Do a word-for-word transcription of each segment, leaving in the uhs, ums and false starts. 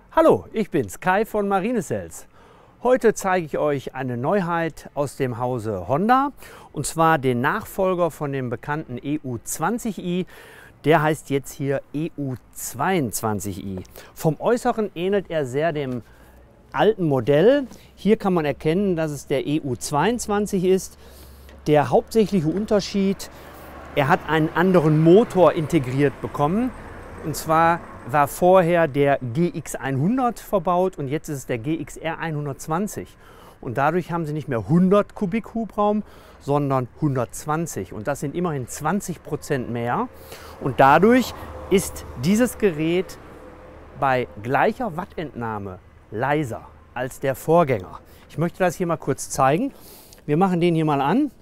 Hallo, ich bin's, Kai von Marinecells. Heute zeige ich euch eine Neuheit aus dem Hause Honda, und zwar den Nachfolger von dem bekannten E U zwanzig i. Der heißt jetzt hier E U zweiundzwanzig i. Vom Äußeren ähnelt er sehr dem alten Modell. Hier kann man erkennen, dass es der E U zweiundzwanzig ist. Der hauptsächliche Unterschied: Er hat einen anderen Motor integriert bekommen. Und zwar war vorher der G X hundert verbaut und jetzt ist es der G X R hundertzwanzig. Und dadurch haben sie nicht mehr hundert Kubik Hubraum, sondern hundertzwanzig. Und das sind immerhin zwanzig Prozent mehr. Und dadurch ist dieses Gerät bei gleicher Wattentnahme leiser als der Vorgänger. Ich möchte das hier mal kurz zeigen. Wir machen den hier mal an.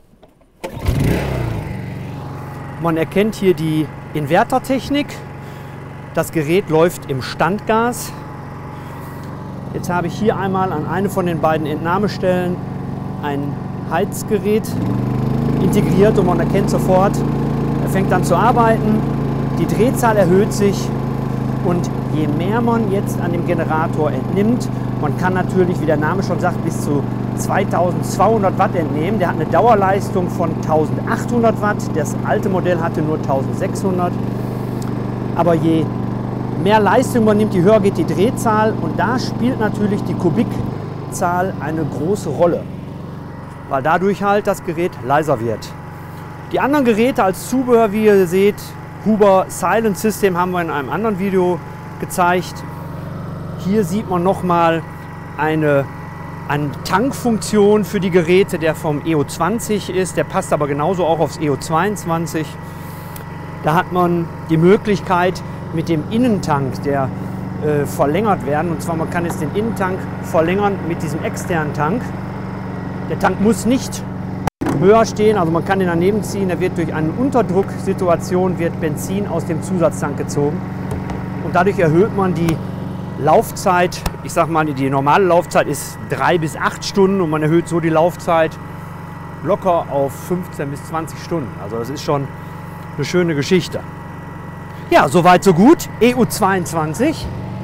Man erkennt hier die Invertertechnik. Das Gerät läuft im Standgas. Jetzt habe ich hier einmal an eine von den beiden Entnahmestellen ein Heizgerät integriert und man erkennt sofort, er fängt an zu arbeiten, die Drehzahl erhöht sich und je mehr man jetzt an dem Generator entnimmt, man kann natürlich, wie der Name schon sagt, bis zu zweitausendzweihundert Watt entnehmen. Der hat eine Dauerleistung von eintausendachthundert Watt, das alte Modell hatte nur eintausendsechshundert. Aber je mehr Leistung man nimmt, je höher geht die Drehzahl, und da spielt natürlich die Kubikzahl eine große Rolle, weil dadurch halt das Gerät leiser wird. Die anderen Geräte als Zubehör, wie ihr seht, Huber Silent System, haben wir in einem anderen Video gezeigt. Hier sieht man nochmal eine, eine Tankfunktion für die Geräte, der vom E U zwanzig ist, der passt aber genauso auch aufs E U zweiundzwanzig. Da hat man die Möglichkeit mit dem Innentank, der äh, verlängert werden. Und zwar, man kann jetzt den Innentank verlängern mit diesem externen Tank. Der Tank muss nicht höher stehen, also man kann den daneben ziehen. Er wird durch eine Unterdrucksituation wird Benzin aus dem Zusatztank gezogen. Und dadurch erhöht man die Laufzeit. Ich sag mal, die normale Laufzeit ist drei bis acht Stunden und man erhöht so die Laufzeit locker auf fünfzehn bis zwanzig Stunden. Also das ist schon eine schöne Geschichte. Ja, soweit so gut. E U zweiundzwanzig.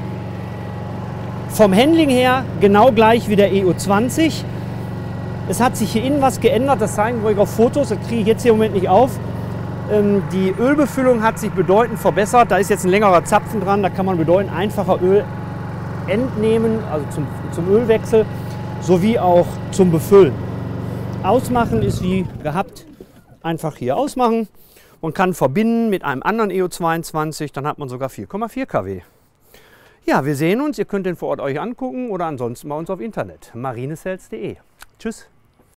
Vom Handling her genau gleich wie der E U zwanzig. Es hat sich hier innen was geändert, das zeigen wir euch auf Fotos, das kriege ich jetzt hier im Moment nicht auf. Ähm, die Ölbefüllung hat sich bedeutend verbessert. Da ist jetzt ein längerer Zapfen dran, da kann man bedeutend einfacher Öl entnehmen, also zum, zum Ölwechsel, sowie auch zum Befüllen. Ausmachen ist wie gehabt, einfach hier ausmachen. Man kann verbinden mit einem anderen E U zweiundzwanzig, dann hat man sogar vier Komma vier Kilowatt. Ja, wir sehen uns, ihr könnt den vor Ort euch angucken oder ansonsten bei uns auf Internet, marinecells punkt de. Tschüss!